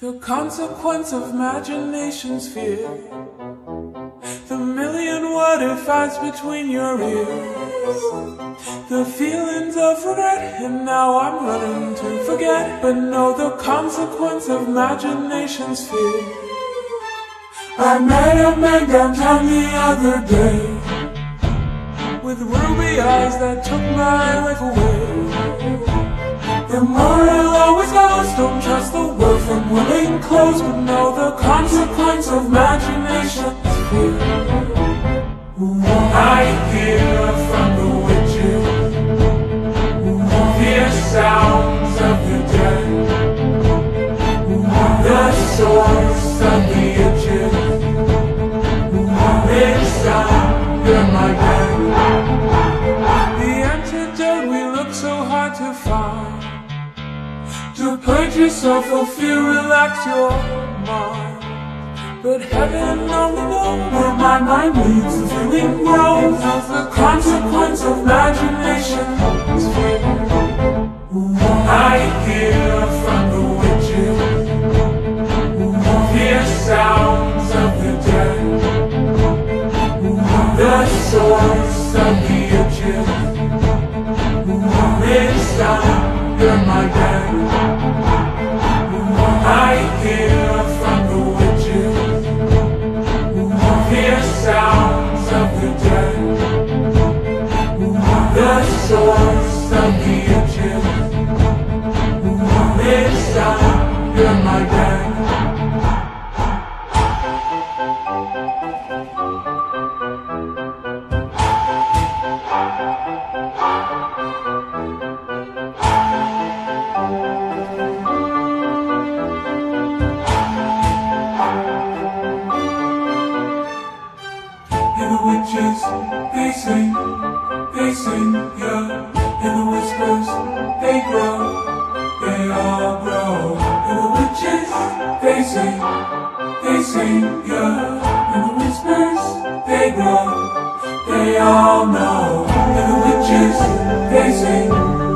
The consequence of imagination's fear, the million what if eyes between your ears, the feelings of regret, and now I'm running to forget. But no, the consequence of imagination's fear. I met a man downtown the other day, with ruby eyes that took my life away. The moral always goes, don't trust the word from willing clothes, but know the consequence of imagination's fear. I hear from the witches, hear sounds of the dead, the source of the itches, it's under my bed. The antidote we look so hard to find, to purge yourself of fear, relax your mind. But heaven only knows where my mind leads, the feeling grows as the consequence of imagination's fear. I hear from the witches, hear sounds of the dead, the source of the itches, it's under my bed. I hear from the witches, hear sounds of the dead, the source of the itches, it's under my bed. They sing, yeah. And the whispers, they grow, they all grow. And the witches, they sing, yeah. And the whispers, they grow, they all know. And the witches, they sing,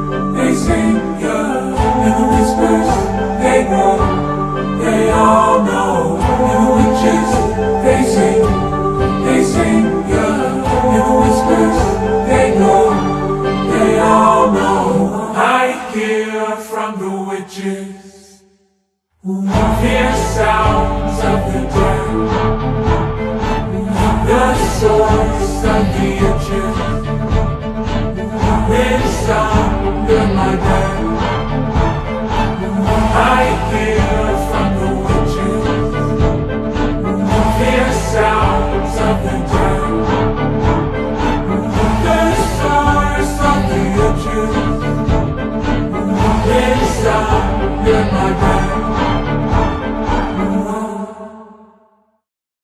yeah. And the whispers, they grow, they all know. And the witches, they sing, yeah. And the whispers, they know, they all know. I hear from the witches, hear sounds of the dead, the source of the itches, it's under my bed. I hear from the witches, hear sounds of the dead, the source of the itches, it's under my bed.